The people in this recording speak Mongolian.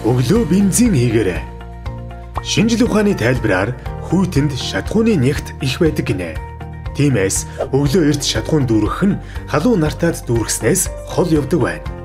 Өглөө бензин хийгээрэй. Шинжлэх ухааны тайлбараар хүйтэнд шатхууны нягт их байдаг гинэ. Тиймээс өглөө эрт шатхуун дүүргэх нь халуун нартаад дүүргэснээс хол явдаг байна.